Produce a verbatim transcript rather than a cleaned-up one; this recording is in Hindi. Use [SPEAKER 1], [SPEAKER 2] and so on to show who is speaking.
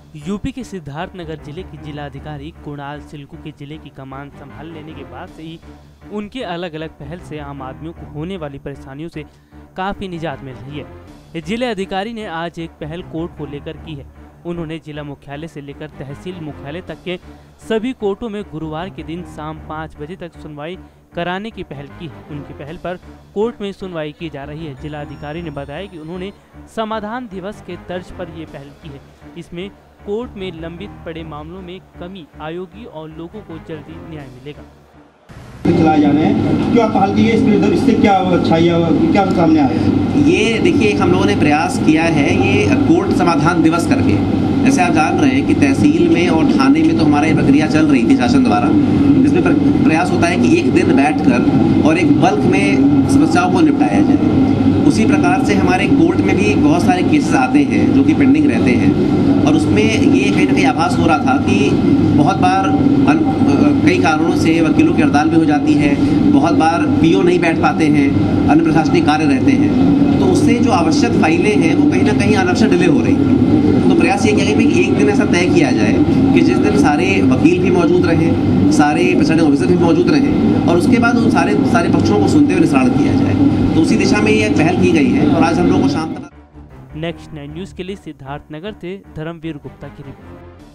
[SPEAKER 1] यूपी के सिद्धार्थनगर जिले के जिलाधिकारी कुणाल सिल्कू के जिले की कमान संभाल लेने के बाद से ही उनके अलग अलग पहल से आम आदमियों को होने वाली परेशानियों से काफी निजात मिल रही है। जिले अधिकारी ने आज एक पहल कोर्ट को लेकर की है। उन्होंने जिला मुख्यालय से लेकर तहसील मुख्यालय तक के सभी कोर्टों में गुरुवार के दिन शाम पाँच बजे तक सुनवाई कराने की पहल की है। उनकी पहल पर कोर्ट में सुनवाई की जा रही है। जिलाधिकारी ने बताया कि उन्होंने समाधान दिवस के तर्ज पर ये पहल की है। इसमें कोर्ट में लंबित पड़े मामलों में कमी आएगी और लोगों को जल्दी न्याय मिलेगा।
[SPEAKER 2] चलाए जा रहे हैं, क्यों पहल की है, इससे क्या अच्छाई क्या सामने आया है?
[SPEAKER 3] ये देखिए, हम लोगों ने प्रयास किया है ये कोर्ट समाधान दिवस करके। जैसे आप जान रहे हैं कि तहसील में और थाने में तो हमारा ये प्रक्रिया चल रही थी शासन द्वारा, जिसमें प्रयास होता है कि एक दिन बैठकर और एक बल्क में समस्याओं को निपटाया जाए। उसी प्रकार से हमारे कोर्ट में भी बहुत सारे केसेस आते हैं जो कि पेंडिंग रहते हैं, और उसमें ये कहीं ना कहीं आभास हो रहा था कि बहुत बार कई कारणों से वकीलों की हड़ताल भी हो जाती है, बहुत बार पीओ नहीं बैठ पाते हैं, अन्य प्रशासनिक कार्य रहते हैं, तो उससे जो आवश्यक फाइलें हैं वो कहीं ना कहीं अनावश्यक डिले हो रही थी। तो प्रयास ये किया कि एक दिन ऐसा तय किया जाए कि जिस दिन सारे वकील भी मौजूद रहें, सारे प्रिसाइडिंग ऑफिसर भी मौजूद रहें, और उसके बाद उन सारे सारे पक्षों को सुनते हुए निस्तारण किया जाए। तो उसी दिशा में ये पहल की गई है और आज हम लोग को शाम तक।
[SPEAKER 1] नेक्स्ट नाइन न्यूज़ के लिए सिद्धार्थनगर से धर्मवीर गुप्ता की रिपोर्ट।